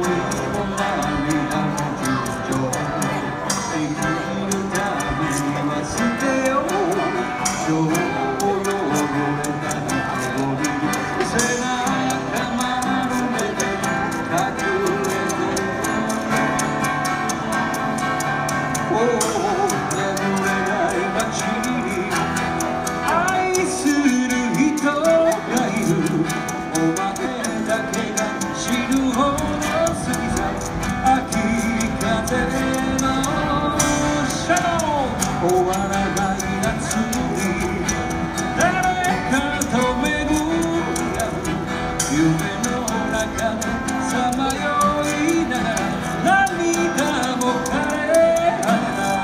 終わらない夏に誰かと巡り合う夢の中でさまよいながら涙も枯れ果てた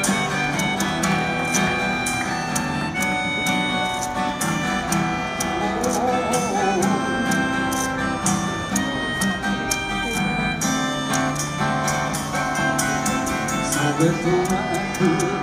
それとなく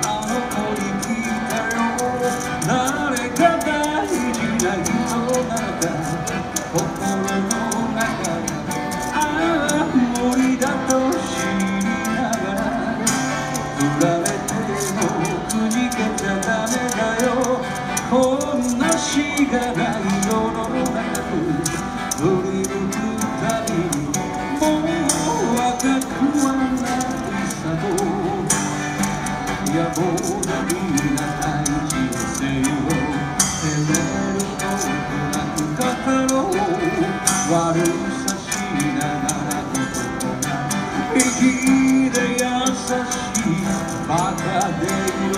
誰か大事な人なのか心の中にああ森だと知りながら振られてもくじけちゃダメだよこんなしがない世の中振り向くたびにもう若くはないさと野望がみんな大事せよ照れることなく語ろう悪さしながらことが粋で優しいバカでいろ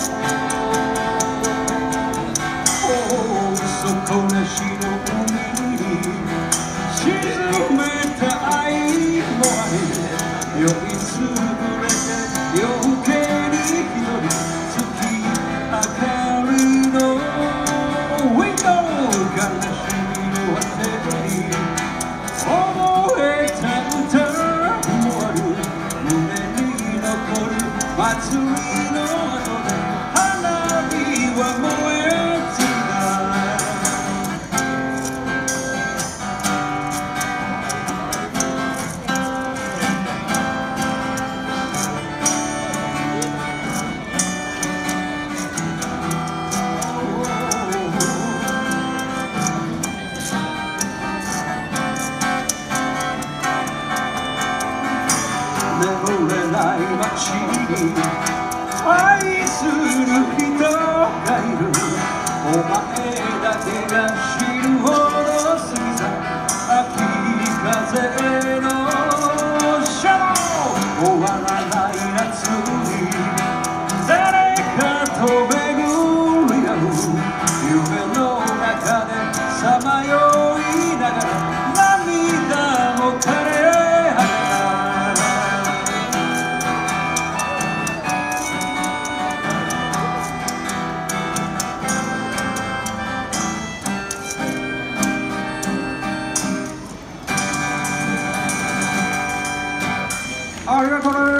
底なしの海に沈めた愛もあり酔いつぶれて余計祭りの後で花火は燃え尽眠れない街に愛する人がいるお前だけが知るほど過ぎ去秋風のシャドウ終わらない夏に誰かと巡り合う夢の中でさまよいながら涙も枯れありがとうね。